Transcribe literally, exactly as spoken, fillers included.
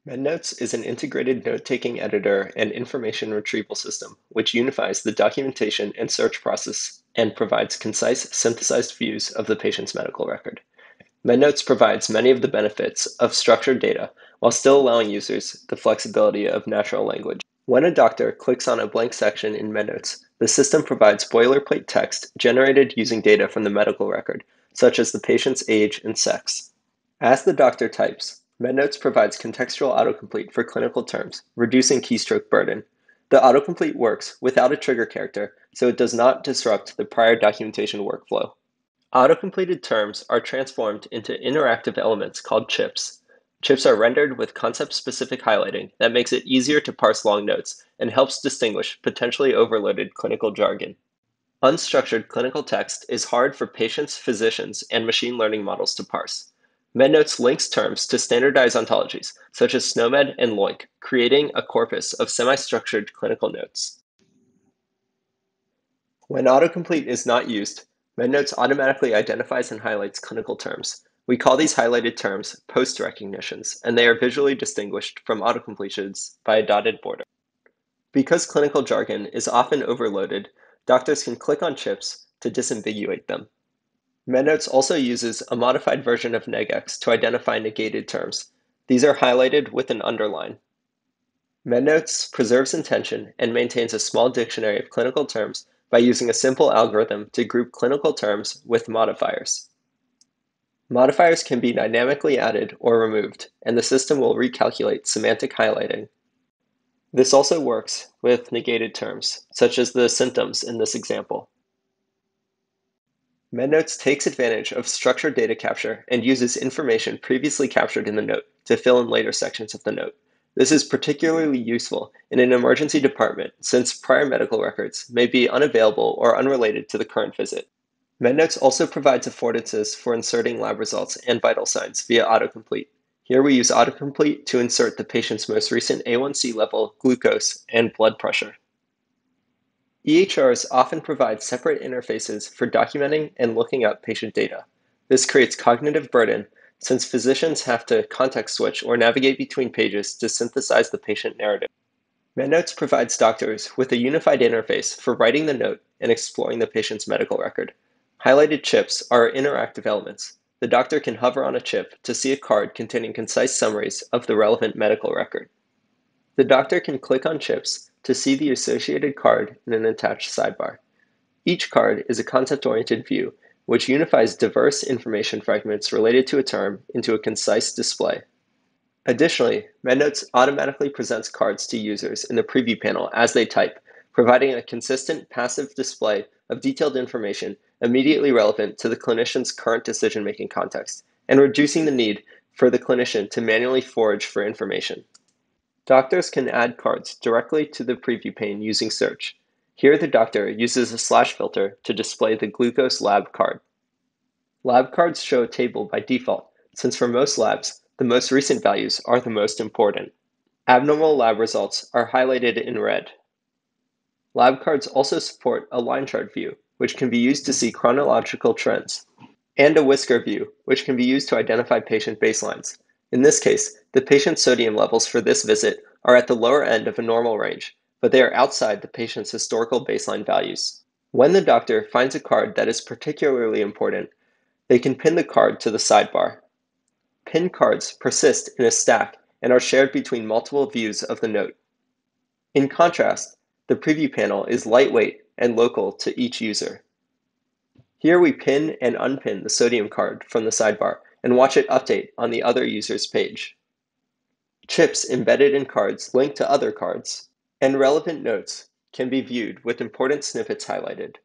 MedKnowts is an integrated note-taking editor and information retrieval system, which unifies the documentation and search process and provides concise, synthesized views of the patient's medical record. MedKnowts provides many of the benefits of structured data while still allowing users the flexibility of natural language. When a doctor clicks on a blank section in MedKnowts, the system provides boilerplate text generated using data from the medical record, such as the patient's age and sex. As the doctor types, MedKnowts provides contextual autocomplete for clinical terms, reducing keystroke burden. The autocomplete works without a trigger character, so it does not disrupt the prior documentation workflow. Autocompleted terms are transformed into interactive elements called chips. Chips are rendered with concept-specific highlighting that makes it easier to parse long notes and helps distinguish potentially overloaded clinical jargon. Unstructured clinical text is hard for patients, physicians, and machine learning models to parse. MedKnowts links terms to standardized ontologies, such as SNOMED and LOINC, creating a corpus of semi-structured clinical notes. When autocomplete is not used, MedKnowts automatically identifies and highlights clinical terms. We call these highlighted terms post-recognitions, and they are visually distinguished from autocompletions by a dotted border. Because clinical jargon is often overloaded, doctors can click on chips to disambiguate them. MedKnowts also uses a modified version of negex to identify negated terms. These are highlighted with an underline. MedKnowts preserves intention and maintains a small dictionary of clinical terms by using a simple algorithm to group clinical terms with modifiers. Modifiers can be dynamically added or removed, and the system will recalculate semantic highlighting. This also works with negated terms, such as the symptoms in this example. MedKnowts takes advantage of structured data capture and uses information previously captured in the note to fill in later sections of the note. This is particularly useful in an emergency department since prior medical records may be unavailable or unrelated to the current visit. MedKnowts also provides affordances for inserting lab results and vital signs via autocomplete. Here we use autocomplete to insert the patient's most recent A one C level, glucose, and blood pressure. E H Rs often provide separate interfaces for documenting and looking up patient data. This creates cognitive burden since physicians have to context switch or navigate between pages to synthesize the patient narrative. MedKnowts provides doctors with a unified interface for writing the note and exploring the patient's medical record. Highlighted chips are interactive elements. The doctor can hover on a chip to see a card containing concise summaries of the relevant medical record. The doctor can click on chips to see the associated card in an attached sidebar. Each card is a concept-oriented view, which unifies diverse information fragments related to a term into a concise display. Additionally, MedKnowts automatically presents cards to users in the preview panel as they type, providing a consistent passive display of detailed information immediately relevant to the clinician's current decision-making context, and reducing the need for the clinician to manually forage for information. Doctors can add cards directly to the preview pane using search. Here the doctor uses a slash filter to display the glucose lab card. Lab cards show a table by default, since for most labs, the most recent values are the most important. Abnormal lab results are highlighted in red. Lab cards also support a line chart view, which can be used to see chronological trends, and a whisker view, which can be used to identify patient baselines. In this case, the patient's sodium levels for this visit are at the lower end of a normal range, but they are outside the patient's historical baseline values. When the doctor finds a card that is particularly important, they can pin the card to the sidebar. Pinned cards persist in a stack and are shared between multiple views of the note. In contrast, the preview panel is lightweight and local to each user. Here we pin and unpin the sodium card from the sidebar and watch it update on the other user's page. Chips embedded in cards link to other cards, and relevant notes can be viewed with important snippets highlighted.